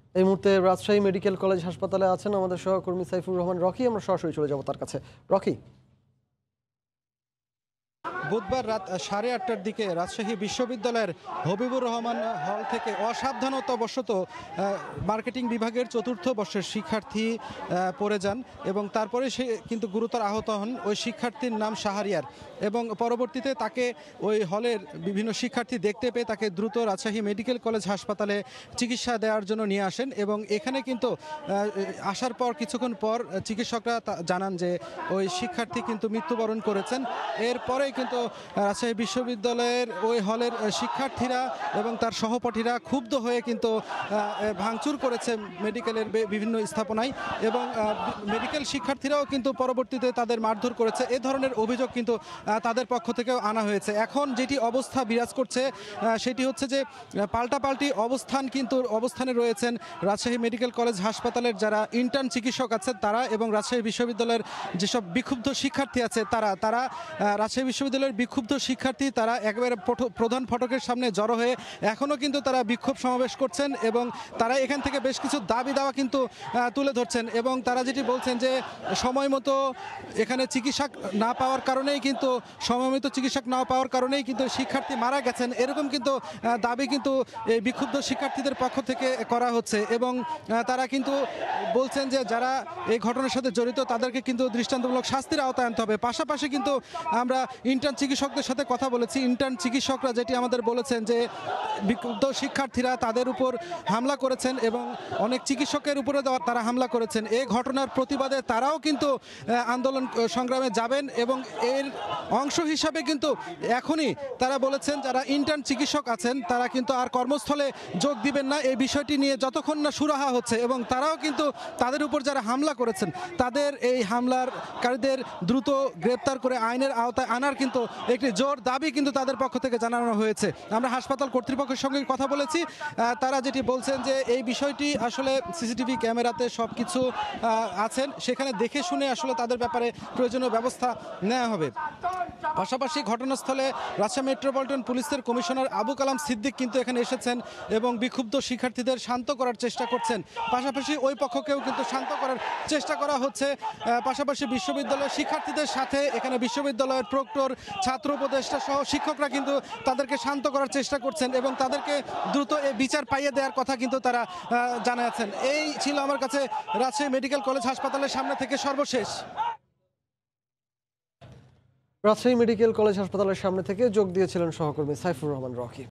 এই মুহূর্তে Rajshahi medical college হাসপাতালে আছেন আমাদের সহকর্মী সাইফুর রহমান রকি। আমরা সরাসরি চলে যাব তার কাছে। রকি, বুধবার রাত 8:30টার দিকে রাজশাহী বিশ্ববিদ্যালয়ের হবিবুর রহমান হল থেকে অসাবধানতাবশত মার্কেটিং বিভাগের চতুর্থ বর্ষের শিক্ষার্থী পড়ে যান এবং তারপরে সে কিন্তু গুরুতর আহত হন। ওই শিক্ষার্থীর নাম শাহরিয়ার এবং পরবর্তীতে তাকে ওই হলের বিভিন্ন শিক্ষার্থী দেখতে পেয়ে তাকে দ্রুত রাজশাহী মেডিকেল কলেজ হাসপাতালে চিকিৎসা দেওয়ার জন্য নিয়ে আসেন এবং এখানে কিন্তু আসার পর কিছুক্ষণ পর চিকিৎসকরা জানান যে ওই শিক্ষার্থী কিন্তু মৃত্যুবরণ করেছেন। এরপরেই কিন্তু রাজশাহী বিশ্ববিদ্যালয়ের ওই হলের শিক্ষার্থীরা এবং তার সহপাঠীরা ক্ষুব্ধ হয়ে কিন্তু ভাঙচুর করেছে মেডিকেলের বিভিন্ন স্থাপনায় এবং মেডিকেল শিক্ষার্থীরাও কিন্তু পরবর্তীতে তাদের মারধর করেছে। এ ধরনের অভিযোগ কিন্তু তাদের পক্ষ থেকেও আনা হয়েছে। এখন যেটি অবস্থা বিরাজ করছে সেটি হচ্ছে যে পাল্টাপাল্টি অবস্থানে রয়েছেন রাজশাহী মেডিকেল কলেজ হাসপাতালের যারা ইন্টার্ন চিকিৎসক আছে তারা এবং রাজশাহী বিশ্ববিদ্যালয়ের যেসব বিক্ষুব্ধ শিক্ষার্থী আছে তারা রাজশাহী বিশ্ববিদ্যালয়ের বিক্ষুব্ধ শিক্ষার্থী তারা একেবারে প্রধান ফটকের সামনে জড়ো হয়ে এখনও কিন্তু তারা বিক্ষোভ সমাবেশ করছেন এবং তারা এখান থেকে বেশ কিছু দাবি দাওয়া কিন্তু তুলে ধরছেন এবং তারা যেটি বলছেন যে সময় মতো এখানে চিকিৎসা না পাওয়ার কারণেই কিন্তু শিক্ষার্থী মারা গেছেন, এরকম কিন্তু দাবি কিন্তু এই বিক্ষুব্ধ শিক্ষার্থীদের পক্ষ থেকে করা হচ্ছে এবং তারা কিন্তু বলছেন যে যারা এই ঘটনার সাথে জড়িত তাদেরকে কিন্তু দৃষ্টান্তমূলক শাস্তির আওতায় আনতে হবে। পাশাপাশি কিন্তু আমরা ইন্টার্ন চিকিৎসকদের সাথে কথা বলেছি। ইন্টার্ন চিকিৎসকরা যেটি আমাদের বলেছেন যে বিক্ষুব্ধ শিক্ষার্থীরা তাদের উপর হামলা করেছেন এবং অনেক চিকিৎসকের উপরে তারা হামলা করেছেন। এই ঘটনার প্রতিবাদে তারাও কিন্তু আন্দোলন সংগ্রামে যাবেন এবং এর অংশ হিসাবে কিন্তু এখনই তারা বলেছেন যারা ইন্টার্ন চিকিৎসক আছেন তারা কিন্তু আর কর্মস্থলে যোগ দিবেন না এই বিষয়টি নিয়ে যতক্ষণ না সুরাহা হচ্ছে এবং তারাও কিন্তু তাদের উপর যারা হামলা করেছেন তাদের এই হামলাকারীদের দ্রুত গ্রেপ্তার করে আইনের আওতায় আনার কিন্তু একটি জোর দাবি কিন্তু তাদের পক্ষ থেকে জানানো হয়েছে। আমরা হাসপাতাল কর্তৃপক্ষের সঙ্গে কথা বলেছি, তারা যেটি বলছেন যে এই বিষয়টি আসলে সিসিটিভি ক্যামেরাতে সব কিছু আছেন, সেখানে দেখে শুনে আসলে তাদের ব্যাপারে প্রয়োজনীয় ব্যবস্থা নেওয়া হবে। পাশাপাশি ঘটনাস্থলে রাজশাহী মেট্রোপলিটন পুলিশের কমিশনার আবু কালাম সিদ্দিক কিন্তু এখানে এসেছেন এবং বিক্ষুব্ধ শিক্ষার্থীদের শান্ত করার চেষ্টা করছেন। পাশাপাশি ওই পক্ষকেও কিন্তু শান্ত করার চেষ্টা করা হচ্ছে। পাশাপাশি বিশ্ববিদ্যালয়ের শিক্ষার্থীদের সাথে এখানে বিশ্ববিদ্যালয়ের প্রক্টর, ছাত্র উপদেষ্টা সহ শিক্ষকরা কিন্তু তাদেরকে শান্ত করার চেষ্টা করছেন এবং তাদেরকে দ্রুত এই বিচার পাইয়ে দেওয়ার কথা কিন্তু তারা জানাচ্ছেন। এই ছিল আমার কাছে রাজশাহী মেডিকেল কলেজ হাসপাতালের সামনে থেকে সর্বশেষ। রাজশাহী মেডিকেল কলেজ হাসপাতালের সামনে থেকে যোগ দিয়েছিলেন সহকর্মী সাইফুর রহমান রকি।